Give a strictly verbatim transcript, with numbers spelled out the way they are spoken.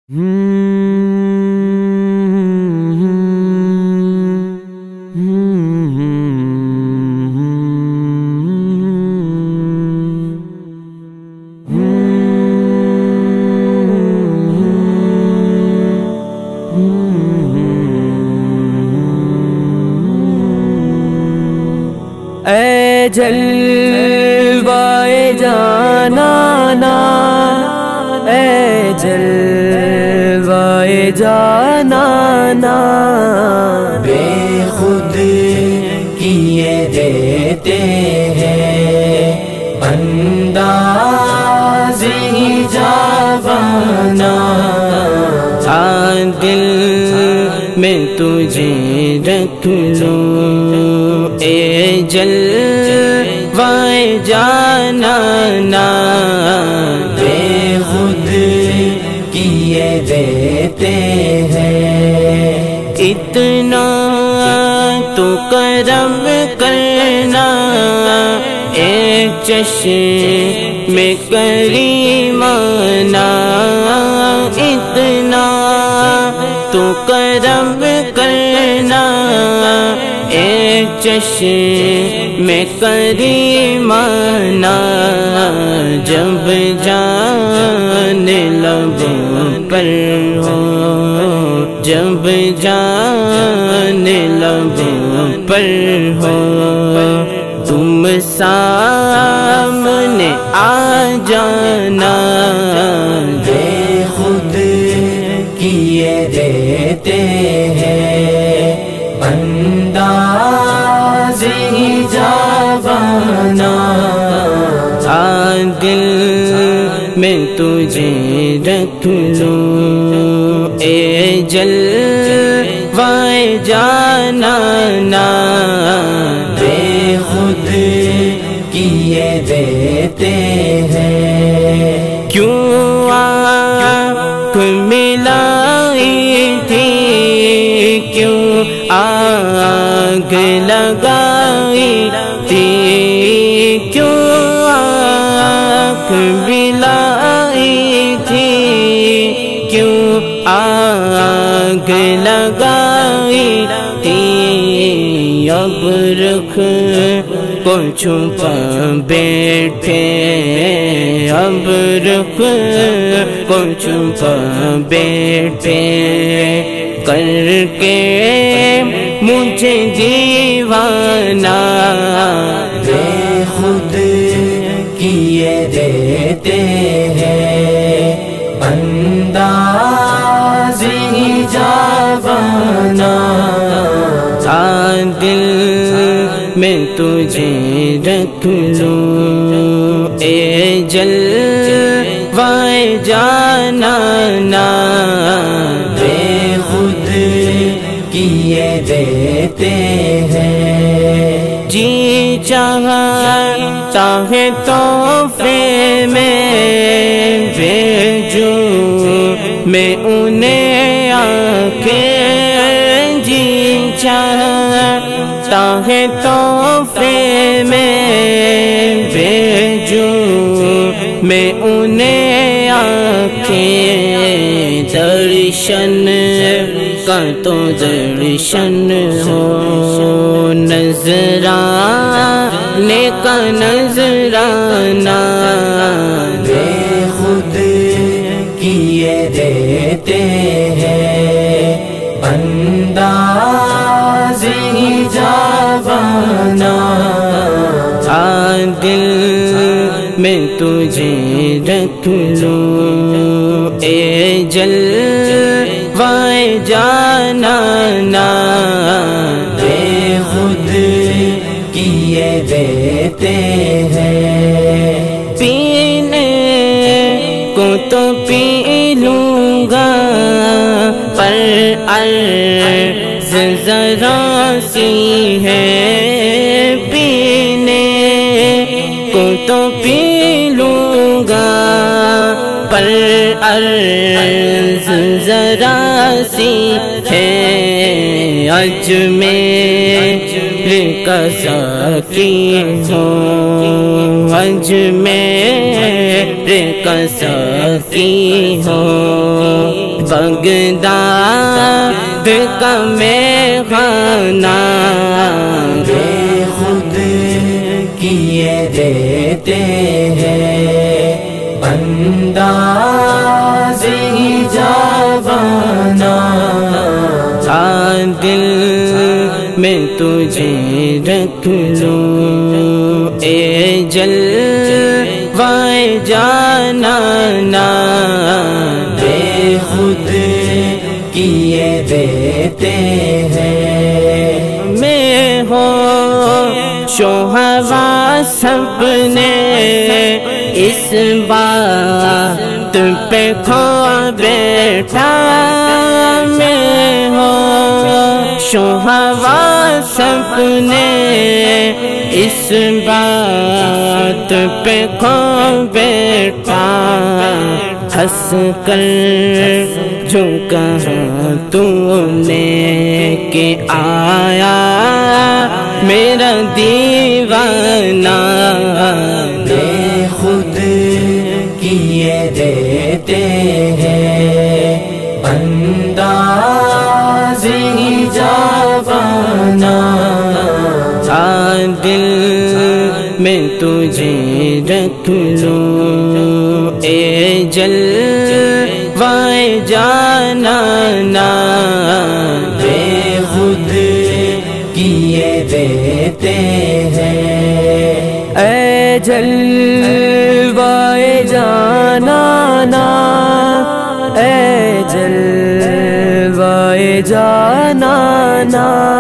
اے جلوائے جانانا، اے جلوائے جانانا، بے خود کیے دیتے ہیں انداز ہی جاوانا، دل میں تجھے رکھ لوں اے جلوائے جانانا، بے خود کیے دیتے ہیں اتنا تو کرم کرنا ایک چشم میں کریمانہ، اتنا تو کرم کرنا ایک چشم میں کریمانہ، جب جان لب پر ہو، جب جان لب پر ہو، تم سامنے آ جانا، بے خود کیے دیتے ہیں انداز ہی جاوانا، دل میں تجھے رکھ لوں اے جلوائے جانانا، بے خود کیے دیتے ہیں کیوں آنکھ ملائی تھی، کیوں آگ لگائی تھی، کیوں آنکھ ملائی تھی، کیوں آگ لگائی تھی، اب رخ کو چھپا بیٹھے، اب رخ کو چھپا بیٹھے، کر کے مجھے دیوانہ، بے خود کیے دیتے ہیں انداز ہی جاوانا، دل میں تجھے رکھ لوں اے جلوائے جانانا، بے خود کیے دیتے ہیں جی چاہتا ہے تحفے میں بھیجوں میں انہیں آ کے، جی چاہتا ہے تحفے میں بھیجوں میں انہیں آ کے، درشن کا تو درشن ہو، نظرانے کا نظرانہ، بے خود کیے دیتے ہیں انداز ہی جاوانا، دل میں تجھے رکھ لوں اے جلوائے جانانا، بے خود کیے دیتے ہیں پینے کو تو پی لوں گا پر عرض ذرا سی ہے، پینے کو تو پی لوں گا پر عرض ذرا سی ہے، اجمیر کا ساقی ہوں، اجمیر کا ساقی ہوں، بغداد کا میں خانہ بے خود کیے دیتے ہیں انداز ہی جاوانا دل میں تجھے رکھ لوں اے جلوہ جانانا بے خود کیے دیتے ہیں میں ہو شوہوا سب نے اس بات پہ کھو بیٹھا میں ہو شوہوا سب نے اس بات پہ کھو بیٹھا ہنس کر جو کہا تو نے کہ آیا میرا دیوانہ بے خود کیے دیتے ہیں انداز ہی جاوانا دل میں تجھے رکھ لوں اے جلوہ جانانا بے خود کیے دیتے ہیں اے جلوہ جانانا اے جلوہ جانانا